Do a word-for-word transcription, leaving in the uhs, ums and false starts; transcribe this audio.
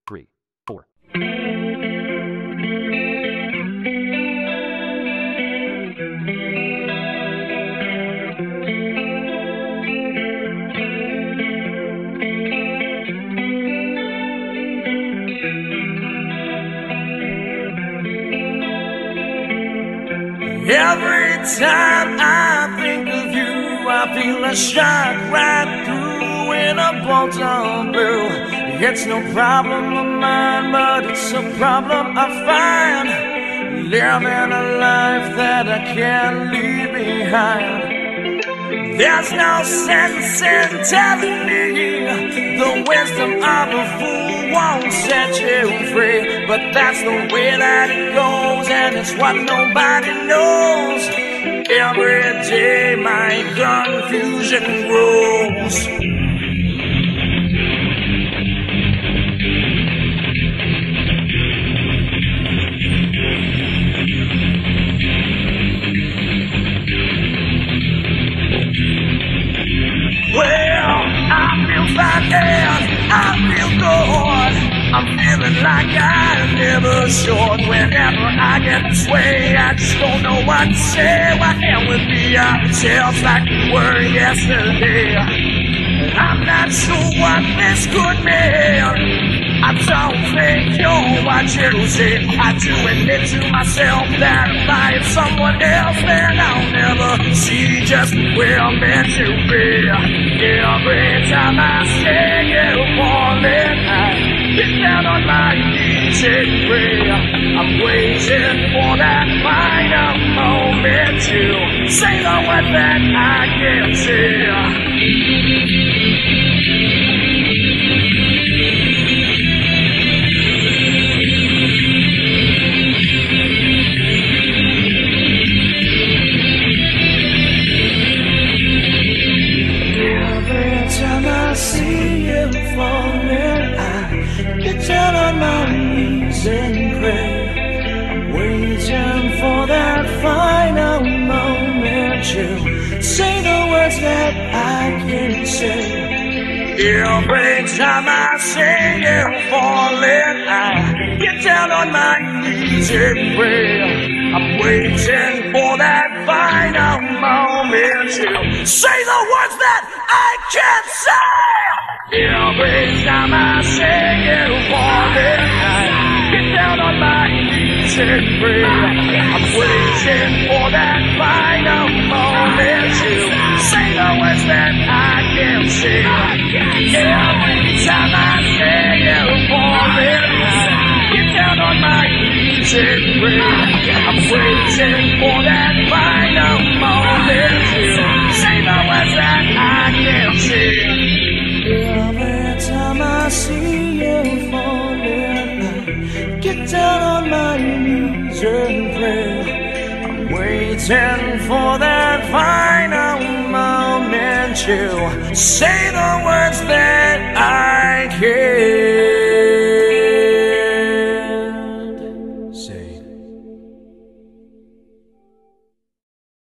three, four. Every time I think of you, I feel a shot right through in a bolt of blue. It's no problem of mine, but it's a problem I find living a life that I can't leave behind. There's no sense in telling me the wisdom of a fool won't set you free, but that's the way that it goes, and it's what nobody knows. Every day my confusion grows. Well, I feel fine and I feel good. I'm feeling like I never should. Whenever I get this way, I just don't know what to say. What hell with me? I just like we were yesterday. I'm not sure what this could mean. I don't think you're what you say. I do admit to myself that if I am someone else, then I'll never see just where I'm meant to be. Every time I see you falling, I get down on my knees and pray. I'm waiting for that final moment to say the word that I can't say. I see you falling, I get down on my knees and pray. I'm waiting for that final moment to say the words that I can't say. Every time I see you falling, I get down on my knees and pray. I'm waiting for that final moment to say the words that I can't say. Every time I see you falling, I get down on my knees and pray. I'm waiting for that final moment to say the words that I can't say. Every time I see you falling, I get down on my knees and pray. I'm waiting for that final moment to say the words that I can't say. Every time I see you falling, I get down on my knees and pray. I'm waiting for that final moment to say the words that